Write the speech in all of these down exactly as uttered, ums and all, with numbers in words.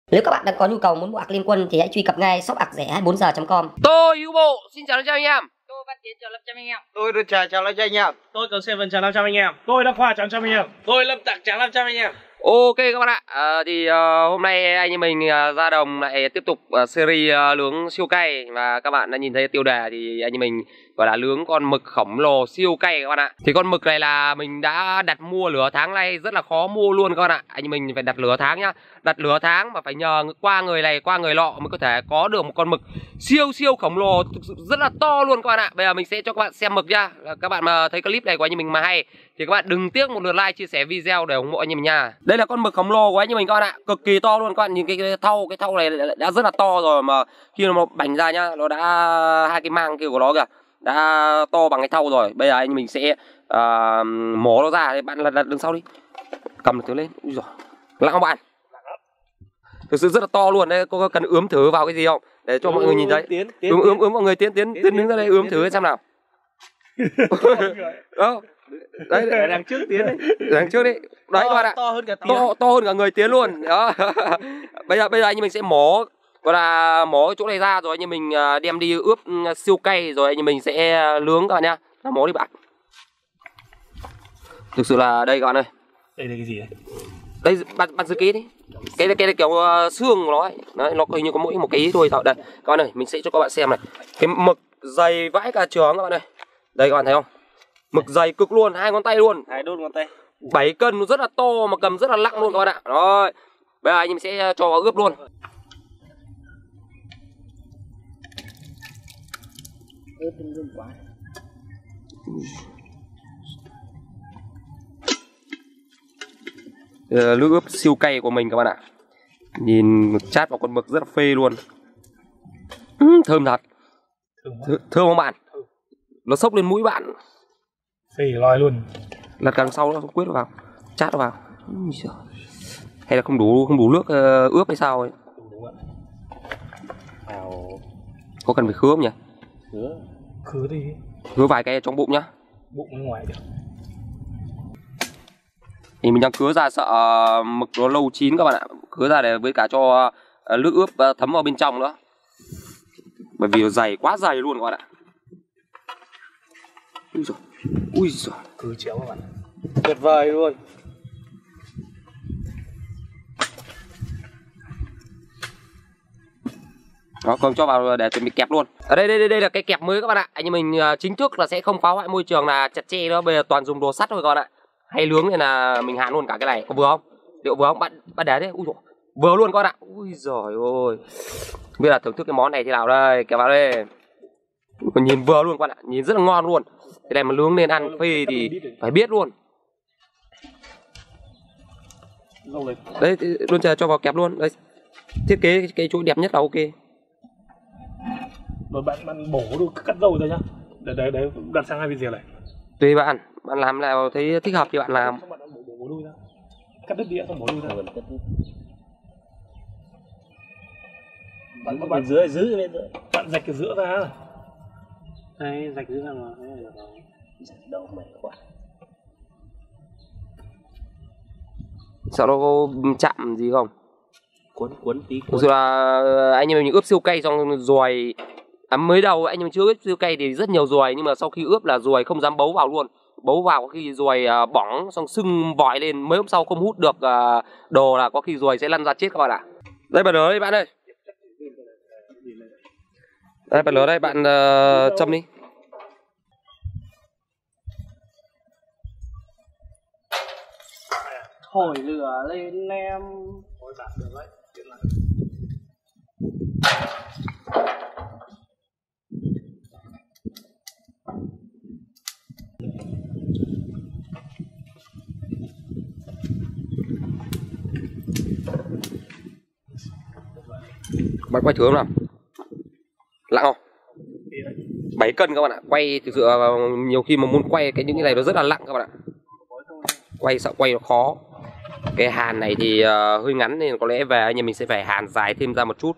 Nếu các bạn đang có nhu cầu muốn mua ạc Liên Quân thì hãy truy cập ngay shop ạc rẻ hai mươi bốn giờ chấm com. Tôi Hữu Bộ xin chào chào anh em. Tôi Văn Tiến chào năm trăm anh em. Tôi Đức Trà chào năm trăm anh em. Tôi Cầu Seven chào năm trăm anh em. Tôi Đăng Khoa chào năm trăm anh em. Tôi Lâm Tặng chào năm trăm anh em. Ok các bạn ạ, à, thì uh, hôm nay anh em mình uh, ra đồng lại tiếp tục uh, series uh, nướng siêu cay. Và các bạn đã nhìn thấy tiêu đề thì anh em mình gọi là nướng con mực khổng lồ siêu cay các bạn ạ. Thì con mực này là mình đã đặt mua nửa tháng nay, rất là khó mua luôn các bạn ạ. Anh em mình phải đặt nửa tháng nhá. Đặt nửa tháng mà phải nhờ qua người này qua người lọ mới có thể có được một con mực siêu siêu khổng lồ, thực sự rất là to luôn các bạn ạ. Bây giờ mình sẽ cho các bạn xem mực nhá. Các bạn mà thấy clip này của anh em mình mà hay thì các bạn đừng tiếc một lượt like, chia sẻ video để ủng hộ anh em mình nha. Đây là con mực khổng lồ của anh em mình các bạn ạ, cực kỳ to luôn các bạn. Nhìn cái, cái thau, cái thau này đã rất là to rồi, mà khi nó bành ra nhá, nó đã hai cái mang kia của nó kìa đã to bằng cái thau rồi. Bây giờ anh mình sẽ uh, mổ nó ra. Thì bạn lật, lật đứng sau đi, cầm được thứ lên. Ui giời, lặng không bạn? Thực sự rất là to luôn đấy. Có cần ướm thử vào cái gì không để cho ừ, mọi người nhìn thấy? Tiến, tiến, ướm, ướm ướm mọi người tiến tiến tiến đứng ra đây ướm thử xem nào. Đó. Đấy, đấy, đằng trước tiến đấy. Đằng trước đấy. Đấy các bạn ạ. To hơn cả tiến. To, to hơn cả người tiến luôn. Đó. Bây giờ bây giờ anh em mình sẽ mổ, gọi là mổ chỗ này ra rồi anh em mình đem đi ướp siêu cay rồi anh em mình sẽ nướng các bạn nhá. Nó mổ đi bạn. Thực sự là đây các bạn ơi. Đây là cái gì đấy? Đây bạn bạn giữ ký đi. Cái cái, cái kiểu uh, xương của nó ấy. Đấy, nó hình như có mỗi một cái thôi thôi. Đây, các bạn ơi, mình sẽ cho các bạn xem này. Cái mực dày vãi cả trường các bạn ơi. Đây các bạn thấy không? Mực dày cực luôn, hai ngón tay luôn. Hai đốt ngón tay. bảy cân, nó rất là to mà cầm rất là nặng luôn các bạn ạ. Rồi. Bây giờ anh em sẽ cho vào ướp luôn. Ướp lên quá. Nước ướp siêu cay của mình các bạn ạ. Nhìn chát vào con mực rất là phê luôn. Ừ, thơm thật. Th thơm không bạn? Nó xốc lên mũi bạn. Phê lòi luôn. Lật càng sau nó quyết vào, chát nó vào. Hay là không đủ không đủ nước uh, ướp hay sao ấy? Đúng ạ. Có cần phải khứa không nhỉ? Khứa. Khứa đi. Khứa vài cái trong bụng nhá. Bụng bên ngoài được. Thì mình đang cứa ra sợ uh, mực nó lâu chín các bạn ạ. Cứa ra để với cả cho uh, nước ướp uh, thấm vào bên trong nữa. Bởi vì nó dày, quá dày luôn các bạn ạ. Ui giời, ui giời. Cứ chéo các bạn. Tuyệt vời luôn. Đó, còn cho vào để chuẩn bị kẹp luôn. Ở đây đây đây, đây là cái kẹp mới các bạn ạ. Anh em mình uh, chính thức là sẽ không phá hoại môi trường là chặt tre nữa. Bây giờ toàn dùng đồ sắt thôi các bạn ạ. Hay nướng nên là mình hạn luôn cả cái này. Có vừa không? Liệu vừa không? Bạn bạn để đấy. Ui dồi, vừa luôn các bạn ạ. Ui giời ơi. Biết là thưởng thức cái món này thế nào đây. Kẹp vào đây. Còn nhìn vừa luôn các bạn ạ. Nhìn rất là ngon luôn. Cái này mà nướng nên ăn phê thì phải biết luôn. Đấy, luôn chờ cho vào kẹp luôn. Đây. Thiết kế cái chỗ đẹp nhất là ok. Rồi bạn bạn bổ được cắt dầu rồi nhá. Để đấy đấy đặt sang hai video này. Tùy bạn, bạn làm nào thấy thích hợp thì bạn làm. Bạn bổ bổ đuôi ra. Cắt đứt đĩa xong bổ đuôi ra. Bạn bạn dưới giữ lên nữa. Bạn rạch cái giữa ra. Đây, rạch giữa ra mà. Rạch đầu mệt quá. Sợ nó có chạm gì không? Cuốn cuốn tí. Thực sự là anh em mình ướp siêu cay xong ruồi. À, mới đầu anh em chưa ướp siêu cay thì rất nhiều ruồi, nhưng mà sau khi ướp là ruồi không dám bấu vào luôn. Bấu vào có khi ruồi uh, bỏng xong sưng vòi lên, mấy hôm sau không hút được uh, đồ là có khi ruồi sẽ lăn ra chết các bạn ạ. Đây bạn lửa đây bạn ơi. Đây bạn lửa đây bạn uh, châm đi. Hồi lửa lên em. Hồi bạn được đấy. Bạn quay thử không nào? Lặng không? bảy cân các bạn ạ. Quay thực sự nhiều khi mà muốn quay cái những cái này nó rất là nặng các bạn ạ. Quay sợ quay nó khó. Cái hàn này thì uh, hơi ngắn nên có lẽ về anh em mình sẽ phải hàn dài thêm ra một chút.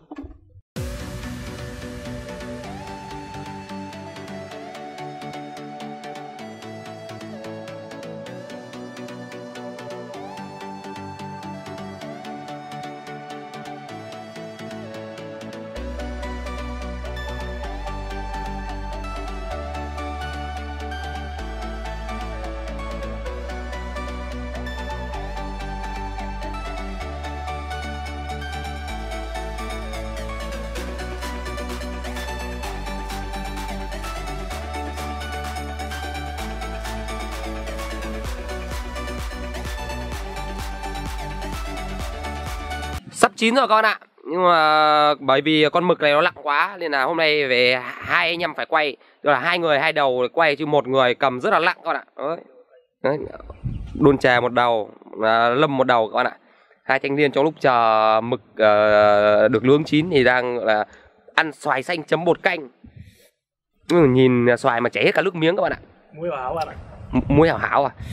chín rồi các bạn ạ. Nhưng mà bởi vì con mực này nó nặng quá nên là hôm nay về hai anh em phải quay, tức là hai người hai đầu quay chứ một người cầm rất là nặng các bạn ạ. Đấy. Đấy. Đun chè một đầu, lâm một đầu các bạn ạ. Hai thanh niên trong lúc chờ mực uh, được nướng chín thì đang là ăn xoài xanh chấm bột canh. Ừ, nhìn xoài mà chảy hết cả nước miếng các bạn ạ. Muối hảo bạn ạ. Muối hảo hảo à.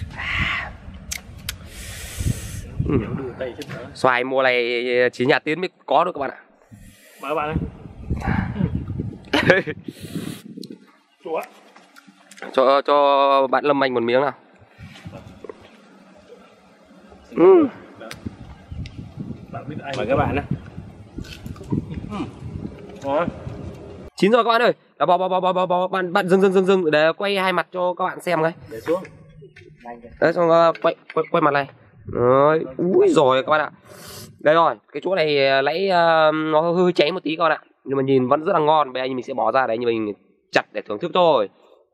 Ừ. Xoài mùa này chỉ nhà Tiến mới có được các bạn ạ. Mời các bạn ơi. Chúa. Cho cho bạn Lâm Anh một miếng nào. Ừ. Mời các bạn nhé. Chín rồi các bạn ơi. Đó, bò, bò, bò, bò, bò. Bạn bạn dừng dừng dừng dừng để quay hai mặt cho các bạn xem cái. Để xuống. Đấy, xong uh, quay, quay quay mặt này. Đấy. Úi rồi các bạn ạ. Đây rồi, cái chỗ này lấy uh, nó hơi cháy một tí các bạn ạ. Nhưng mà nhìn vẫn rất là ngon. Bây giờ mình sẽ bỏ ra đấy, nhưng mình chặt để thưởng thức thôi.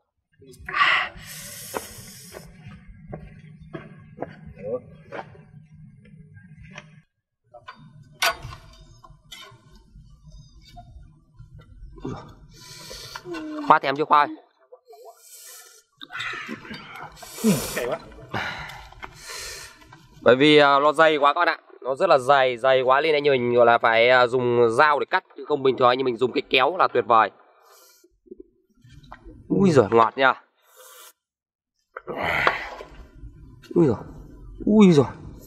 Khoa thèm chưa Khoa ơi? Cày quá. Bởi vì uh, nó dày quá các bạn ạ. Nó rất là dày, dày quá nên anh như mình gọi là phải uh, dùng dao để cắt. Chứ không bình thường anh như mình dùng cái kéo là tuyệt vời. Ui giời, ngọt nha. Ui giời. Ui giời.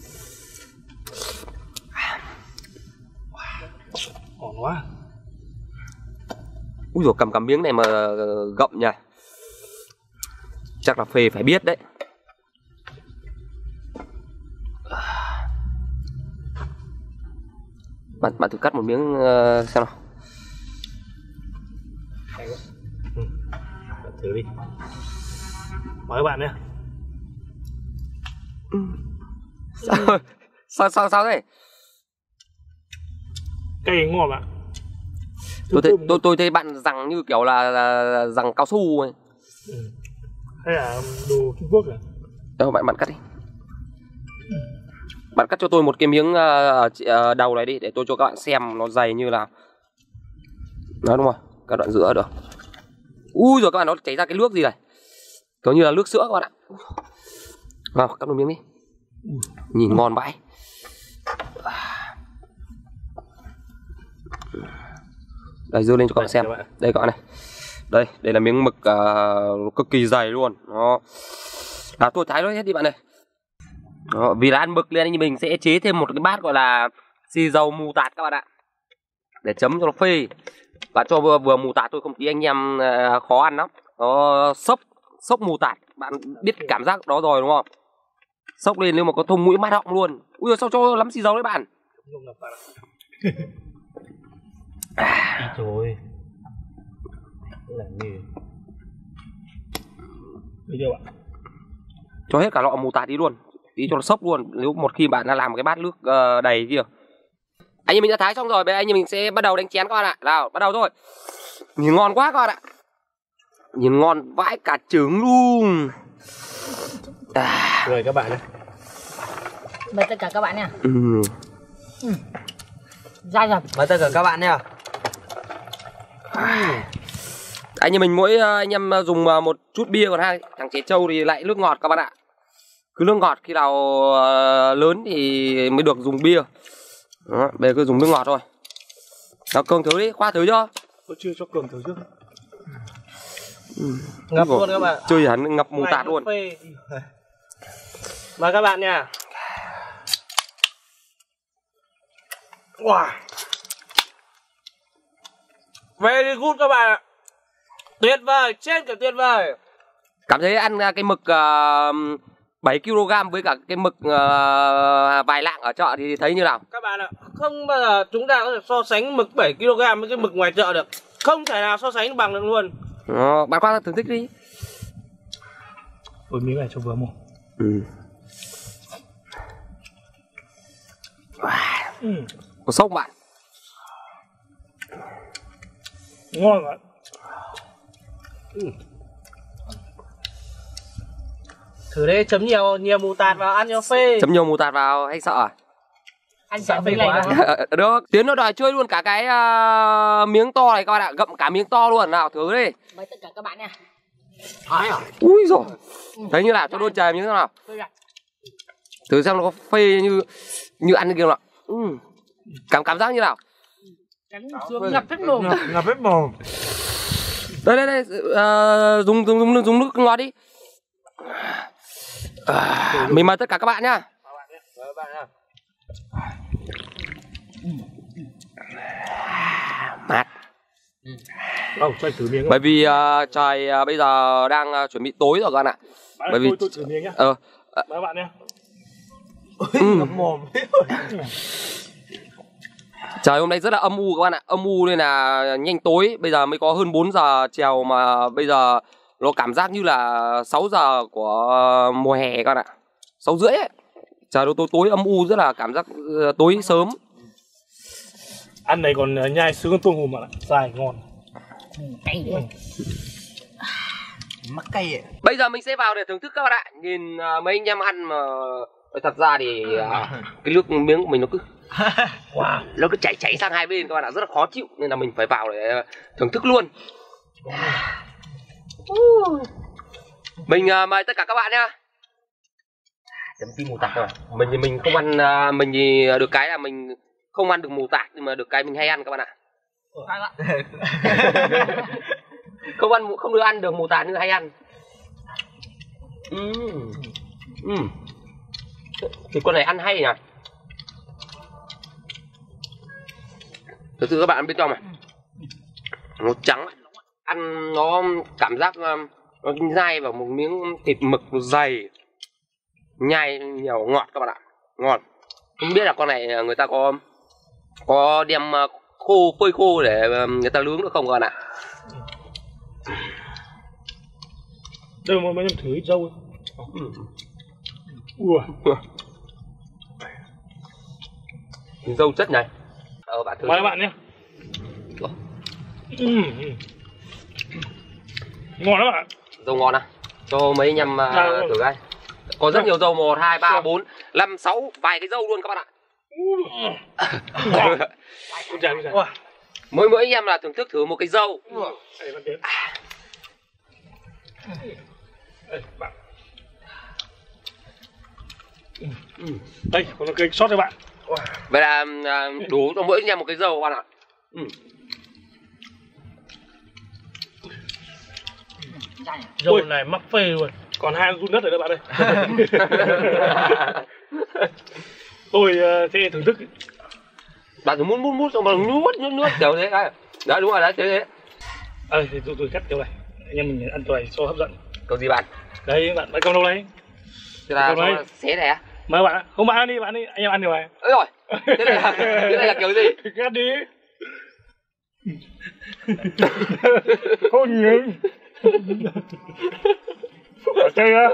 Ngon quá. Ui giời, cầm cầm miếng này mà gậm nha. Chắc là phê phải biết đấy. Bạn bạn thử cắt một miếng uh, xem nào. Ừ. Thử đi. Mời các bạn nhé. Sao sao sao, sao thế? Cây ngon ạ. Tôi thấy tôi tôi thấy bạn rằng như kiểu là, là rằng cao su ấy. Ừ. Hay là đồ Trung Quốc à? Đâu bạn bạn cắt đi. Bạn cắt cho tôi một cái miếng uh, uh, đầu này đi để tôi cho các bạn xem nó dày như là. Đó đúng rồi, các đoạn giữa được. Ui rồi các bạn, nó chảy ra cái nước gì này. Kiểu như là nước sữa các bạn ạ. Vào cắt một miếng đi. Nhìn ngon vãi. Đây dưa lên cho các bạn xem. Đây các bạn này. Đây, đây là miếng mực uh, cực kỳ dày luôn. Đó. À, tôi thái nó hết đi bạn ơi. Đó, vì là ăn mực nên anh mình sẽ chế thêm một cái bát gọi là xì dầu mù tạt các bạn ạ. Để chấm cho nó phê. Bạn cho vừa, vừa mù tạt thôi, không tí anh em uh, khó ăn lắm. Nó sốc, sốc mù tạt. Bạn biết cảm giác đó rồi đúng không? Sốc lên nếu mà có thông mũi mát họng luôn. Ui sao cho lắm xì dầu đấy bạn. À. Rồi. Làm gì? Bây giờ bạn. Cho hết cả lọ mù tạt đi luôn. Tí cho nó sốc luôn. Nếu một khi bạn đã làm một cái bát nước uh, đầy kia. Anh em mình đã thái xong rồi. Bây giờ anh em mình sẽ bắt đầu đánh chén các bạn ạ. Nào, bắt đầu thôi. Nhìn ngon quá các bạn ạ. Nhìn ngon vãi cả trứng luôn. À. Rồi các bạn nhé. Mời tất cả các bạn nha. Ừ. Ừ. Ra rồi. Mời tất cả các bạn nha. À. Anh em mình mỗi anh em dùng một chút bia, còn hai thằng trẻ trâu thì lại nước ngọt các bạn ạ. Cứ nước ngọt khi nào lớn thì mới được dùng bia. Đó, bây giờ cứ dùng nước ngọt thôi. Nào Cường thử đi, Khoa thử chưa? Tôi chưa cho Cường thử trước. Ừ. Ngập luôn các bạn. Chơi hẳn ngập mù tạt luôn. Mời các bạn nha. Wow. Very good các bạn ạ. Tuyệt vời, trên cả tuyệt vời. Cảm thấy ăn cái mực uh, bảy ki lô gam với cả cái mực uh, vài lạng ở chợ thì thấy như nào? Các bạn ạ, không bao giờ chúng ta có thể so sánh mực bảy ki lô gam với cái mực ngoài chợ được. Không thể nào so sánh bằng được luôn. Đó, bạn Khoa thưởng thức đi. Ôi miếng này cho vừa mồm. Ừ. Wow. Ừ. Có sốc bạn. Ngon ạ. Ừ. Thử đây, chấm nhiều nhiều mù tạt vào ăn cho phê. Chấm nhiều mù tạt vào hay sợ à? Anh sợ phê này được, Tiến nó đòi chơi luôn cả cái uh, miếng to này các bạn ạ, gặm cả miếng to luôn. Nào thử đi. Mời tất cả các bạn nha. Ai à? Ui rồi. Thấy như nào, cho đôn trời miếng nào. Thử xem nó có phê như như ăn kiểu nào. Ừ. Cảm cảm giác như nào? Cắn xương ngập hết mồm. Ngập hết mồm. Đây đây đây, uh, dùng dùng dùng dùng nước ngọt đi. À, mình mời tất cả các bạn nhá. Mát. Đâu, cho anh thử miếng. Bởi vì uh, trời uh, bây giờ đang uh, chuẩn bị tối rồi các bạn ạ. Bạn Bởi vì tôi, tôi thử miếng nhá. Ờ. Uh, Mời bạn nhá. Ừ. Ngập mồm. Trời hôm nay rất là âm u các bạn ạ. Âm u nên là nhanh tối. Bây giờ mới có hơn bốn giờ chiều mà bây giờ nó cảm giác như là sáu giờ của mùa hè các bạn ạ. Sáu rưỡi ấy. Trời nó tối tối âm u, rất là cảm giác uh, tối sớm. Ăn này còn uh, nhai sướng con tôm hùm bạn ạ. Dài ngon. Cay đấy. Mắc cay ạ. Bây giờ mình sẽ vào để thưởng thức các bạn ạ. Nhìn uh, mấy anh em ăn mà thật ra thì uh, cái nước miếng của mình nó cứ wow, nó cứ chảy chảy sang hai bên các bạn ạ, rất là khó chịu nên là mình phải vào để uh, thưởng thức luôn. Mình uh, mời tất cả các bạn nhá. Chấm tí mù tạt rồi. Mình thì mình không ăn, uh, mình thì được cái là mình không ăn được mù tạt, nhưng mà được cái mình hay ăn các bạn ạ. Không ăn, không được ăn được mù tạt nhưng hay ăn. Uhm. Uhm. Thì con này ăn hay nhỉ. Thực sự các bạn ăn bên trong này nó trắng, ăn nó cảm giác nó dai vào một miếng thịt mực dày, nhai nhiều ngọt các bạn ạ, ngon. Không biết là con này người ta có có đem khô, phơi khô để người ta nướng được không các bạn ạ. Đây mà mấy em thử dâu. Ừ. Ua. Dâu chất này. Ờ bạn thử. Mời bạn nhé. Ừ. Ngon lắm bạn. Dâu ngon à? Cho mấy anh em uh, thử đây. Có rất nhiều dâu, một, hai, ba, bốn, năm, sáu, vài cái dâu luôn các bạn ạ. Mỗi mỗi anh em là thưởng thức thử một cái dâu. Đây, còn cái sót cho bạn. Vậy là đủ cho mỗi anh em một cái dâu các bạn ạ. Ừ. Dâu này mắc phê luôn. Còn hai run đất rồi đó bạn ơi. Tôi uh, sẽ thưởng thức. Bạn cứ mút mút mút xong rồi nuốt nuốt nuốt kiểu thế cái. Đấy đúng rồi đấy, thế thế. Ờ thì tôi tôi cắt kiểu này. Anh em mình ănตัวnày cho hấp dẫn. Câu gì bạn? Đây bạn, bạn cầm đâu đây? Thế là, là xé này á? Mời bạn, không bạn ăn đi, bạn đi, anh em ăn điều này. Ôi rồi, thế này là, thế này là kiểu gì? Cắt đi. Không ngừng. Ở chơi á.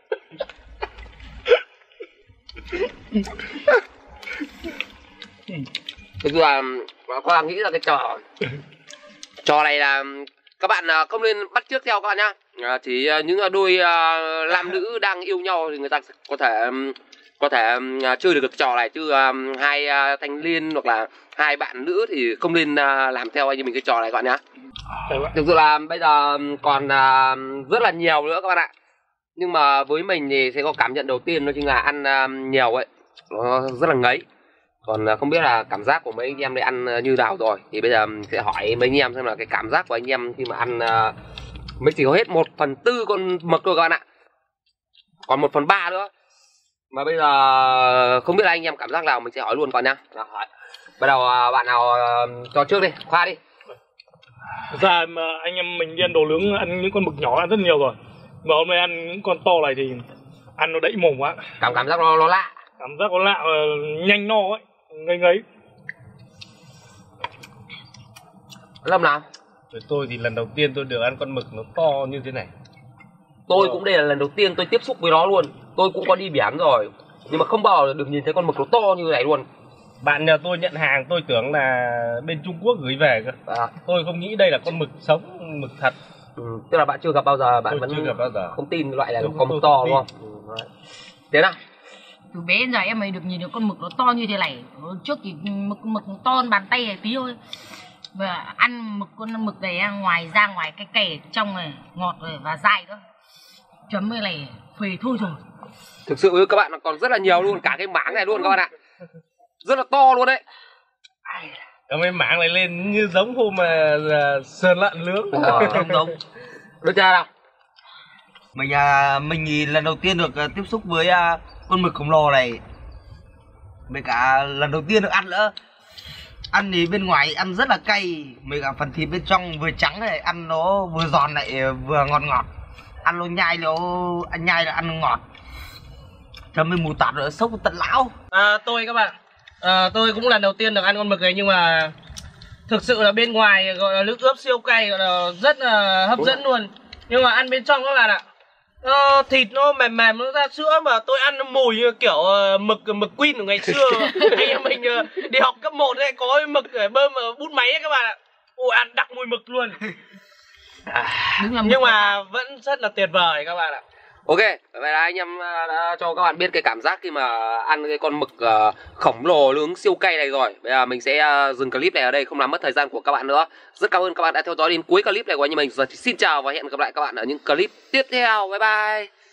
Thực sự là Khoa nghĩ là cái trò trò này là các bạn không nên bắt chước theo các bạn nhá. À, chỉ những đôi nam nữ đang yêu nhau thì người ta có thể có thể chơi được cái trò này, chứ hai thanh niên hoặc là hai bạn nữ thì không nên làm theo anh như mình cái trò này các bạn nhá. Thực sự là bây giờ còn rất là nhiều nữa các bạn ạ. Nhưng mà với mình thì sẽ có cảm nhận đầu tiên đó chính là ăn nhiều ấy, nó rất là ngấy. Còn không biết là cảm giác của mấy anh em đây ăn như nào rồi. Thì bây giờ sẽ hỏi mấy anh em xem là cái cảm giác của anh em khi mà ăn mới chỉ có hết một phần tư con mực thôi các bạn ạ. Còn một phần ba nữa. Mà bây giờ không biết là anh em cảm giác nào, mình sẽ hỏi luôn còn nha. Nào, hỏi. Bắt đầu bạn nào cho trước đi, Khoa đi. Thực ra mà anh em mình đi ăn đồ nướng, ăn những con mực nhỏ ăn rất nhiều rồi. Mà hôm nay ăn những con to này thì ăn nó đẫy mồm quá. Cảm cảm giác nó, nó lạ. Cảm giác nó lạ, nhanh no ấy, ngấy ngấy. Lâm nào? Với tôi thì lần đầu tiên tôi được ăn con mực nó to như thế này. Tôi cũng đây là lần đầu tiên tôi tiếp xúc với nó luôn. Tôi cũng có đi biển rồi, nhưng mà không bao giờ được nhìn thấy con mực nó to như này luôn. Bạn nhà tôi nhận hàng tôi tưởng là bên Trung Quốc gửi về cơ. À. Tôi không nghĩ đây là con mực sống, mực thật. Ừ, tức là bạn chưa gặp bao giờ, bạn tôi vẫn chưa gặp bao giờ. không tin loại này có mực to đúng không? Ừ, thế nào? từ bé đến giờ em mới được nhìn được con mực nó to như thế này. Trước thì mực mực to hơn bàn tay này tí thôi. Và ăn mực con mực này ngoài ra ngoài cái cày trong này ngọt rồi và dai nữa. Chấm với này phê thôi rồi. Thực sự các bạn còn rất là nhiều luôn, cả cái mảng này luôn các bạn ạ. Rất là to luôn đấy. Cái mấy mảng này lên như giống hôm mà là sườn lợn nướng. Ờ, đúng đúng. Được chưa nào? Mình à, mình thì lần đầu tiên được à, tiếp xúc với à, con mực khổng lồ này. Với cả lần đầu tiên được ăn nữa. Ăn thì bên ngoài ăn rất là cay, với cả phần thịt bên trong vừa trắng này, ăn nó vừa giòn lại vừa ngọt ngọt. Ăn nó nhai nó ăn nhai là ăn ngọt. Chấm với mù tạt rồi sốc tận lão. À, tôi các bạn, à, tôi cũng lần đầu tiên được ăn con mực này, nhưng mà thực sự là bên ngoài gọi là nước ướp siêu cay, gọi là rất là hấp dẫn luôn. Nhưng mà ăn bên trong các bạn ạ, nó thịt nó mềm mềm, nó ra sữa, mà tôi ăn nó mùi như kiểu uh, mực mực Queen của ngày xưa. Anh em mình uh, đi học cấp một ấy, có cái mực để bơm ở bút máy ấy các bạn ạ. Ui, ăn đặc mùi mực luôn. Nhưng mà vẫn rất là tuyệt vời các bạn ạ. Ok, vậy là anh em đã cho các bạn biết cái cảm giác khi mà ăn cái con mực uh, khổng lồ nướng siêu cay này rồi. Bây giờ mình sẽ uh, dừng clip này ở đây, không làm mất thời gian của các bạn nữa. Rất cảm ơn các bạn đã theo dõi đến cuối clip này của anh em mình. Giờ thì xin chào và hẹn gặp lại các bạn ở những clip tiếp theo. Bye bye.